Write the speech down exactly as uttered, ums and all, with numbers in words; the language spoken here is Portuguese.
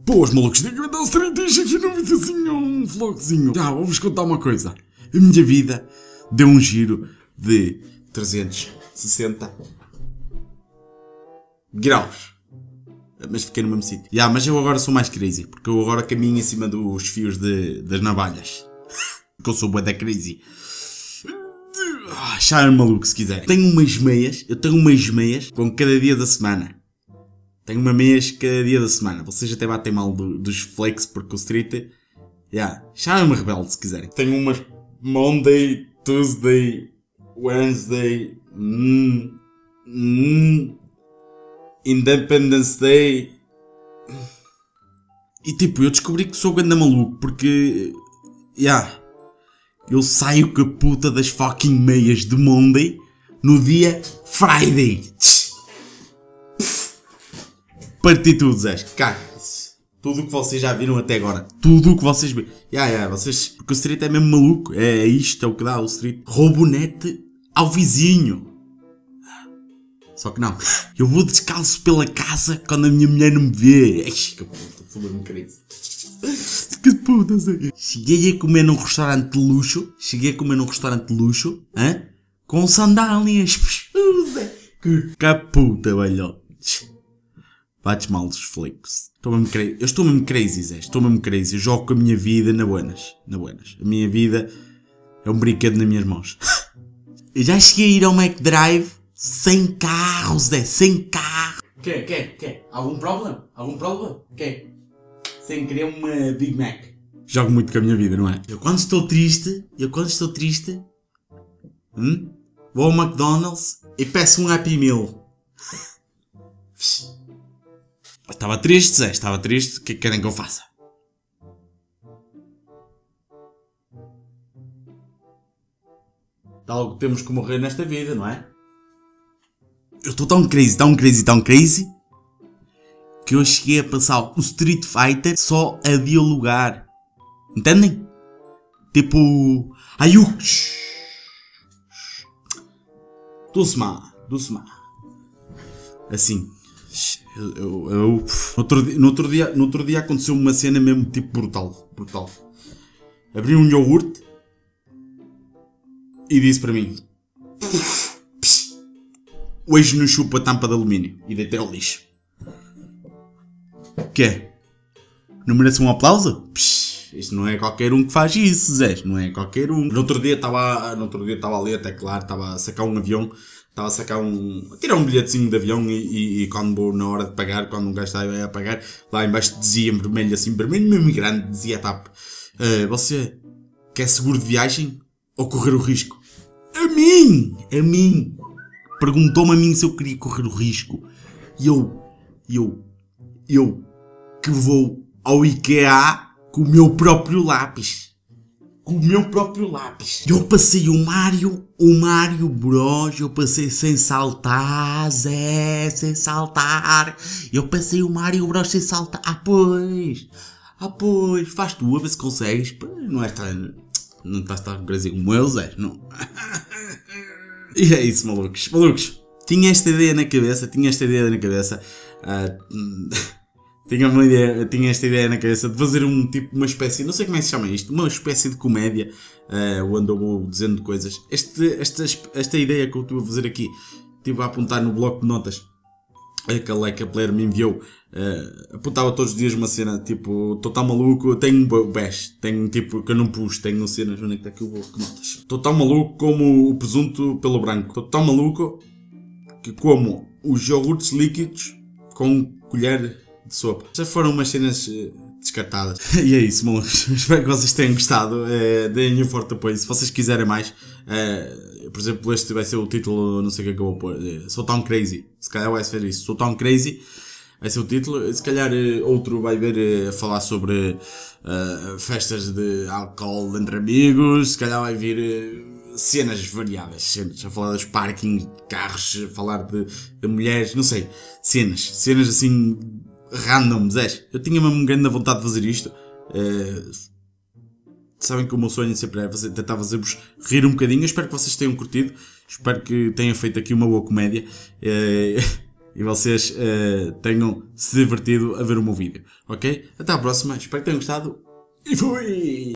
Boas, malucos, tenho que mandar os trinta aqui no videozinho, um vlogzinho. Já, vou-vos contar uma coisa. A minha vida deu um giro de trezentos e sessenta graus. Mas fiquei no mesmo sítio. Já, mas eu agora sou mais crazy, porque eu agora caminho em cima dos fios de, das navalhas. Porque eu sou bué da crazy. Chamem-me maluco se quiserem. Tenho umas meias, eu tenho umas meias com cada dia da semana. Tenho uma meias cada dia da semana. Vocês até batem mal do, dos flex porque o street... Yeah. Chamem-me rebelde se quiserem. Tenho umas Monday, Tuesday, Wednesday, mm, mm, Independence Day. E tipo, eu descobri que sou grande maluco porque... Yeah. Eu saio com a puta das fucking meias de Monday no dia Friday. Parti tudo, Zé. Cara, tudo o que vocês já viram até agora. Tudo o que vocês viram. Ya, ya, vocês... Porque o street é mesmo maluco. É isto, é o que dá o street. Roubo net ao vizinho. Só que não. Eu vou descalço pela casa quando a minha mulher não me vê. Ai, que puta, fuma-me crazy. Que puta, Zé. Cheguei a comer num restaurante de luxo. Cheguei a comer num restaurante de luxo. Hã? Com sandálias. Zé. Que caputa, velho. Bates mal dos flicks. Estou mesmo crazy. Eu estou mesmo crazy, Zé. Estou mesmo crazy. Eu jogo com a minha vida na buenas. Na buenas. A minha vida é um brinquedo nas minhas mãos. Eu já cheguei a ir ao McDrive sem carro, Zé. Sem carro. Quê? Quê? Quê? Algum problema? Algum problema? Quê? Sem querer uma Big Mac. Jogo muito com a minha vida, não é? Eu quando estou triste, eu quando estou triste, hum, vou ao McDonald's e peço um Happy Meal. Estava triste, Zé, estava triste. O que é que querem que eu faça? Algo temos que morrer nesta vida, não é? Eu estou tão crazy, tão crazy, tão crazy que eu cheguei a passar o Street Fighter só a dialogar. Entendem? Tipo... Aiu! Dulce-ma, dulce-ma. Assim. Eu, eu, eu, no, outro dia, no, outro dia, no outro dia aconteceu uma cena mesmo tipo brutal. Brutal. Abri um iogurte e disse para mim: hoje não chupa a tampa de alumínio. E deitei ao lixo. O que é? Não merece um aplauso? Psh, isto não é qualquer um que faz isso, Zé. Não é qualquer um. No outro dia estava no outro dia estava ali, até claro, estava a sacar um avião. Estava a sacar um... a tirar um bilhetezinho de avião e, e, e quando vou na hora de pagar, quando um gajo está a pagar, lá em baixo dizia em vermelho, assim, vermelho mesmo grande, dizia a TAP: uh, você quer seguro de viagem ou correr o risco? A mim! A mim! Perguntou-me a mim se eu queria correr o risco. E eu... Eu... Eu... que vou ao IKEA com o meu próprio lápis. Com o meu próprio lápis. Eu passei o Mario, o Mario Bros, eu passei sem saltar, Zé, sem saltar. Eu passei o Mario Bros sem saltar. Ah, pois. Ah, pois. Faz tu, a ver se consegues. Não é tão... Não estás tão crazy como eu, Zé, não. E é isso, malucos. Malucos. Tinha esta ideia na cabeça, tinha esta ideia na cabeça. Uh, Tinha, uma ideia, tinha esta ideia na cabeça de fazer um tipo, uma espécie, não sei como é que se chama isto, uma espécie de comédia, uh, onde eu vou dizendo coisas. Este, esta, esta ideia que eu estou a fazer aqui, estive a apontar no bloco de notas, aquele like a player me enviou, uh, apontava todos os dias uma cena, tipo, estou tão maluco, tenho um bash, tenho tipo, que eu não pus, tenho cenas, onde é que está aqui o bloco de notas? Estou tão maluco como o presunto pelo branco, estou tão maluco que como os iogurtes líquidos com colher de sopa. Já foram umas cenas uh, descartadas. E é isso, malucos. Espero que vocês tenham gostado. Uh, deem um forte apoio. Se vocês quiserem mais, uh, por exemplo, este vai ser o título, não sei o que é que eu vou pôr. Uh, Sou tão crazy. Se calhar vai ser isso. Sou tão crazy. Vai ser o título. Se calhar uh, outro vai ver a uh, falar sobre uh, festas de álcool entre amigos. Se calhar vai vir uh, cenas variadas. Cenas. A falar dos parkings, de carros, a falar de, de mulheres, não sei. Cenas. Cenas assim... random, Zé. Eu tinha mesmo grande vontade de fazer isto. Uh, sabem que o meu sonho sempre é fazer, tentar fazer-vos rir um bocadinho. Eu espero que vocês tenham curtido. Espero que tenha feito aqui uma boa comédia. Uh, e vocês uh, tenham se divertido a ver o meu vídeo, ok? Até à próxima, espero que tenham gostado e fui!